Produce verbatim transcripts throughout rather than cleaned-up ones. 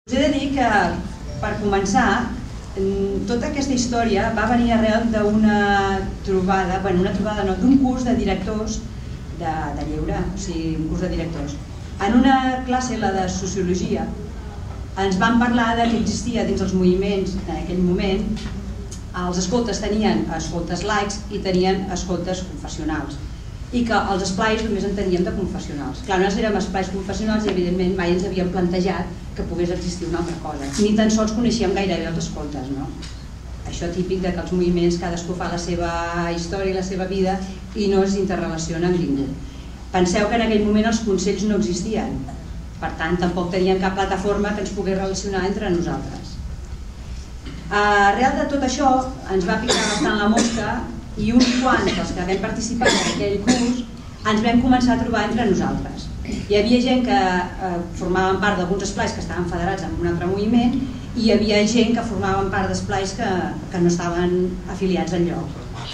Us he de dir que, per començar, tota aquesta història va venir arrel d'una trobada, bueno, una trobada no, d'un curs de directors de, de lleure, o sigui, un curs de directors. En una classe, la de Sociologia, ens van parlar que existia dins els moviments en aquell moment, els escoltes tenien escoltes laics i tenien escoltes confessionals, i que els esplais només en teníem de confessionals. Clar, nosaltres érem esplais confessionals i evidentment mai ens havíem plantejat que pogués existir una altra cosa. Ni tan sols coneixíem gairebé els escoltes, no? Això típic de que els moviments cadascú fa la seva història i la seva vida i no es interrelaciona amb ningú. Penseu que en aquell moment els consells no existien, per tant tampoc teníem cap plataforma que ens pogués relacionar entre nosaltres. Arrel de tot això ens va picar bastant la mosca i uns quants dels que vam participar en aquell curs ens vam començar a trobar entre nosaltres. Hi havia gent que formaven part d'alguns esplais que estaven federats en un altre moviment i hi havia gent que formaven part d'esplais que no estaven afiliats enlloc.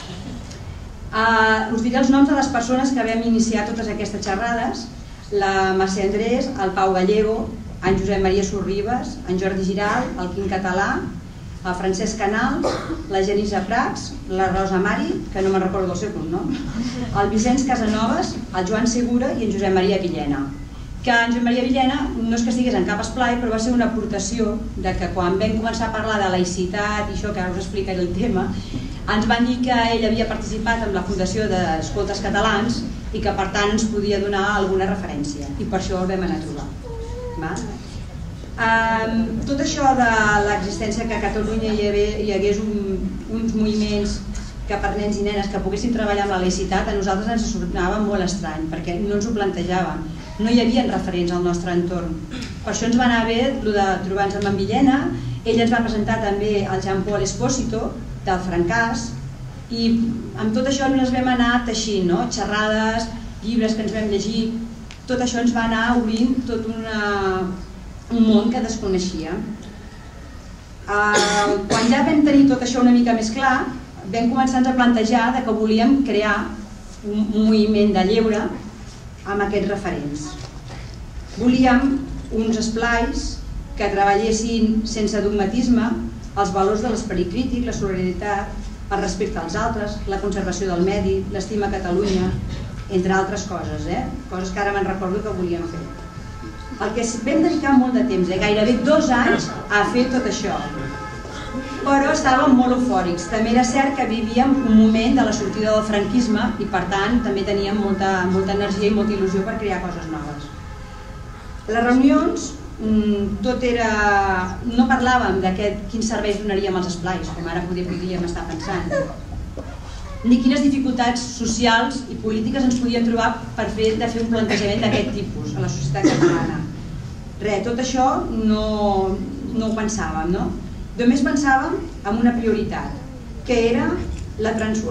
Us diré els noms de les persones que vam iniciar totes aquestes xerrades: la Mercè Andrés, el Pau Gallego, en Josep Maria Sorribes, en Jordi Giral, el Quim Català, el Francesc Canal, la Genisa Prats, la Rosa Mari, que no me'n recordo del seu cognom, el Vicenç Casanovas, el Joan Segura i en Josep Maria Villena. Que en Josep Maria Villena no és que estigués en cap esplai, però va ser una aportació de que quan vam començar a parlar de laïcitat i això, que ara us explicaré el tema, ens van dir que ell havia participat en la Fundació d'Escoltes Catalans i que per tant ens podia donar alguna referència i per això el vam anar a trobar. Tot això de l'existència que a Catalunya hi hagués uns moviments que per nens i nenes que poguessin treballar amb la laïcitat, a nosaltres ens sonava molt estrany perquè no ens ho plantejàvem, no hi havia referents al nostre entorn. Per això ens va anar bé de trobar-nos amb en Villena, ell ens va presentar també el Jean-Paul Espósito del Francàs i amb tot això ens vam anar teixint, xerrades, llibres que ens vam llegir, tot això ens va anar obrint tot un món que desconeixíem. Quan ja vam tenir tot això una mica més clar, vam començar-nos a plantejar que volíem crear un moviment de lleure amb aquests referents. Volíem uns esplais que treballessin sense dogmatisme els valors de l'esperit crític, la solidaritat, el respecte als altres, la conservació del medi, l'estima a Catalunya, entre altres coses, coses que ara me'n recordo que volíem fer. El que vam dedicar molt de temps, gairebé dos anys, a fer tot això. Però estàvem molt eufòrics. També era cert que vivíem un moment de la sortida del franquisme i per tant també teníem molta energia i molta il·lusió per crear coses noves. Les reunions, tot era... no parlàvem de quins serveis donaríem als esplais, com ara podríem estar pensant, ni quines dificultats socials i polítiques ens podíem trobar per fer un plantejament d'aquest tipus a la societat catalana. Res, tot això no ho pensàvem, no? Només pensàvem en una prioritat, que era la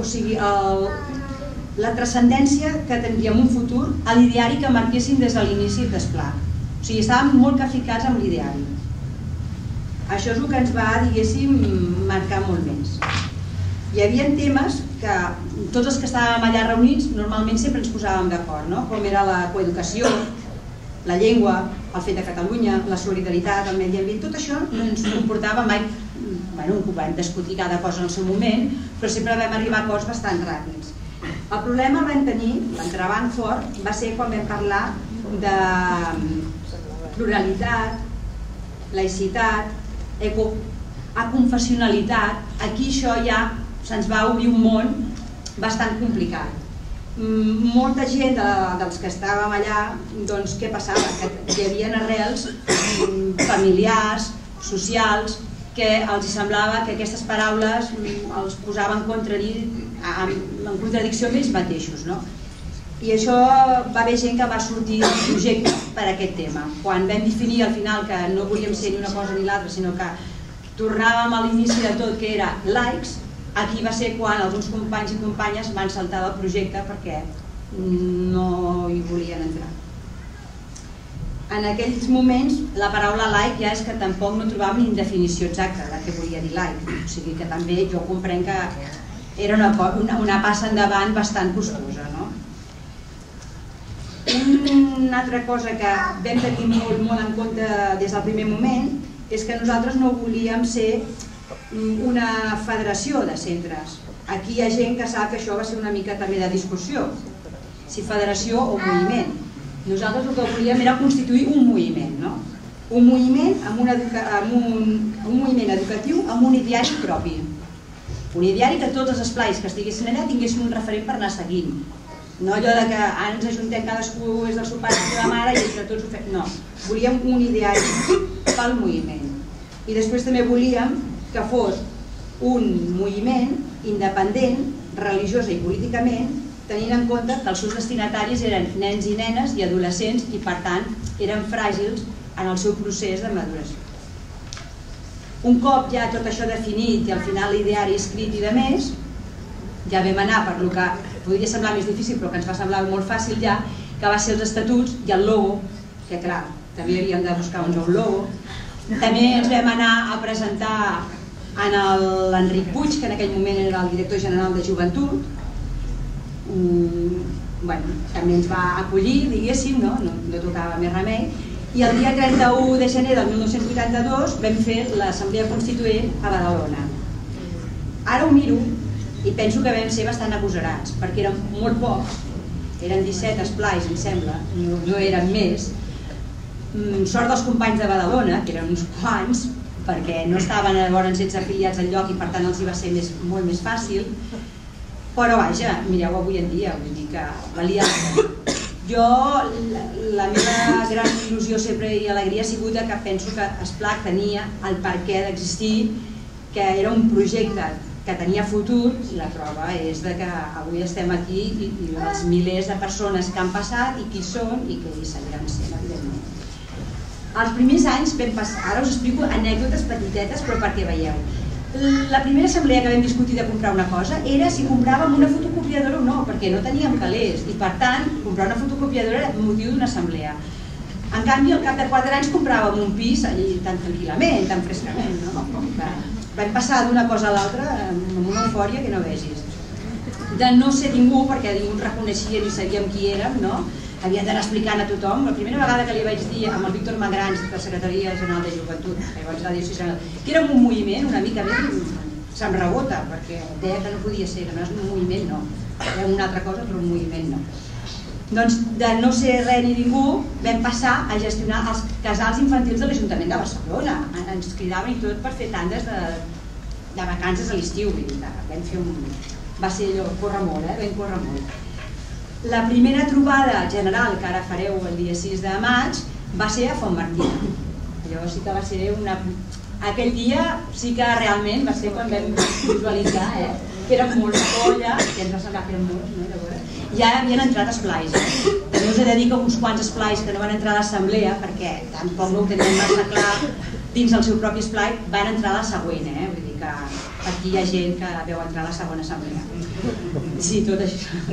transcendència que tindríem un futur a l'ideari que marquéssim des de l'inici d'Esplà. O sigui, estàvem molt capficats amb l'ideari. Això és el que ens va, diguéssim, marcar molt més. Hi havia temes que tots els que estàvem allà reunits normalment sempre ens posàvem d'acord, com era la coeducació, la llengua, el fet de Catalunya, la solidaritat, el medi ambient, tot això no ens comportava mai, bueno, vam discutir cada cosa en el seu moment, però sempre vam arribar a acords bastant ràpids. El problema el vam tenir, l'entrebanc fort, va ser quan vam parlar de pluralitat, laïcitat, aconfessionalitat. Aquí això ja se'ns va obrir un món bastant complicat. Molta gent dels que estàvem allà, doncs què passava? Que hi havia arrels familiars, socials, que els semblava que aquestes paraules els posaven en contradicció amb ells mateixos. I això va haver gent que va sortir del projecte per aquest tema. Quan vam definir al final que no volíem ser ni una cosa ni l'altra, sinó que tornàvem a l'inici de tot, que era laics, aquí va ser quan alguns companys i companyes van saltar del projecte perquè no hi volien entrar. En aquells moments la paraula laic ja és que tampoc no trobàvem ni definició exacta de què volia dir laic, o sigui que també jo comprenc que era una passa endavant bastant costosa. Una altra cosa que vam tenir molt en compte des del primer moment és que nosaltres no volíem ser una federació de centres. Aquí hi ha gent que sap que això va ser una mica també de discussió, si federació o moviment. Nosaltres el que volíem era constituir un moviment, no? Un moviment amb un, amb un, un moviment educatiu amb un ideari propi. Un ideari que tots els esplais que estiguessin allà tinguessin un referent per anar seguint. No allò de que ara ens ajuntem cadascú és del seu pare i de la mare i entre tots ho fem. No, volíem un ideari pel moviment. I després també volíem que fos un moviment independent, religiosa i políticament, tenint en compte que els seus destinataris eren nens i nenes i adolescents i per tant eren fràgils en el seu procés de maduració. Un cop ja tot això definit i al final l'ideari escrit i de més, ja vam anar per el que podria semblar més difícil però que ens va semblar molt fàcil ja, que va ser els estatuts i el logo, que clar, també havíem de buscar un nou logo. També ens vam anar a presentar en l'Enric Puig, que en aquell moment era el director general de Joventut. Bueno, també ens va acollir, diguéssim, no, no tocava més remei. I el dia trenta-u de gener del mil nou-cents vuitanta-dos vam fer l'Assemblea Constituent a Badalona. Ara ho miro i penso que vam ser bastant agosarats, perquè eren molt pocs, eren disset esplais, em sembla, no eren més. Sort dels companys de Badalona, que eren uns quants, perquè no estaven llavors sense afiliats al lloc i per tant els hi va ser molt més fàcil. Però vaja, mireu avui en dia, vull dir que valia la pena. Jo, la meva gran il·lusió sempre i alegria ha sigut que penso que Esplac tenia el perquè d'existir, que era un projecte que tenia futur, i la prova és que avui estem aquí i els milers de persones que han passat i qui són i que hi seguiran sent, evidentment. Els primers anys vam passar, ara us explico anècdotes petitetes però perquè veieu. La primera assemblea que vam discutir de comprar una cosa era si compràvem una fotocopiadora o no, perquè no teníem calés i per tant comprar una fotocopiadora era motiu d'una assemblea. En canvi al cap de quatre anys compràvem un pis allí tan tranquil·lament, tan frescament. Vam passar d'una cosa a l'altra amb una eufòria que no vegis. De no ser ningú, perquè ningú ens reconeixia ni sabíem qui érem, no? Havien d'anar explicant a tothom. La primera vegada que li vaig dir amb el Víctor Magrans de la Secretaria General de Joventut, que érem un moviment una mica més, se'm rebota, perquè deia que no podia ser, que no és un moviment, no. Era una altra cosa, però un moviment no. Doncs de no ser res ni ningú vam passar a gestionar els casals infantils de l'Ajuntament de Barcelona. Ens cridaven i tot per fer tandes de vacances a l'estiu. Vam fer un... va ser allò, córrer molt, eh? Vam córrer molt. La primera trobada general, que ara fareu el dia sis de maig, va ser a Fontmartina. Allò sí que va ser una... Aquell dia sí que realment va ser quan vam visualitzar, eh? Que eren molts de colla, que ens va semblar que eren molts, no? Ja havien entrat esplais. També us he de dir que uns quants esplais que no van entrar a l'assemblea, perquè tampoc no ho tenien massa clar dins el seu propi esplai, van entrar a la següent, eh? Vull dir que aquí hi ha gent que veu entrar a la segona assemblea. Sí, tot això.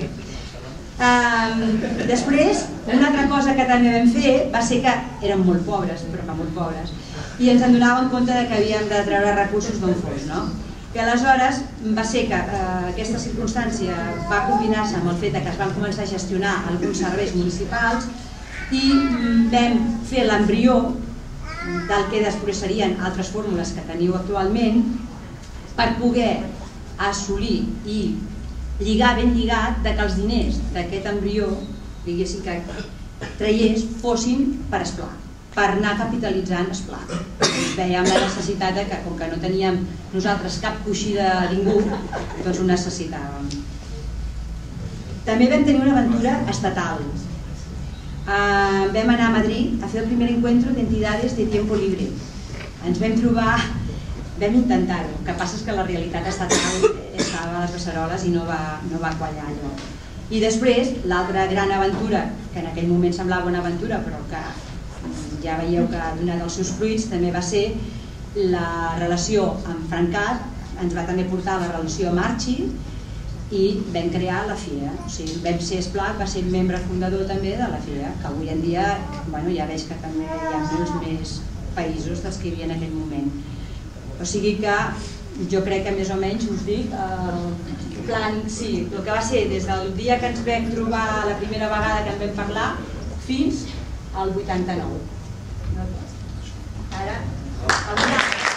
Després, una altra cosa que també vam fer va ser que érem molt pobres, però que molt pobres, i ens en donàvem compte que havíem de treure recursos d'on fos, no? Que aleshores va ser que aquesta circumstància va combinar-se amb el fet que es van començar a gestionar alguns serveis municipals i vam fer l'embrió del que després serien altres fórmules que teniu actualment per poder assolir i lligar ben lligat que els diners d'aquest embrió, diguéssim que traiés, fossin per Esplac, per anar capitalitzant Esplac. Vèiem la necessitat que, com que no teníem nosaltres cap coixí de ningú, doncs ho necessitàvem. També vam tenir una aventura estatal. Vam anar a Madrid a fer el primer encuentro d'entidades de tiempo libre. Ens vam trobar, vam intentar-ho, el que passa és que la realitat estatal estava a les beceroles i no va quallar allò. I després, l'altra gran aventura, que en aquell moment semblava una aventura, però que ja veieu que ha donat els seus fruits, també va ser la relació amb Francat, ens va també portar la relació amb Archi i vam crear la F I E. O sigui, vam ser Esplac, va ser membre fundador també de la F I E, que avui en dia ja veig que també hi ha molts més països dels que hi havia en aquell moment. O sigui que jo crec que més o menys us dic, el plan, sí, el que va ser des del dia que ens vam trobar la primera vegada que en vam parlar fins al vuitanta-nou. Ara, el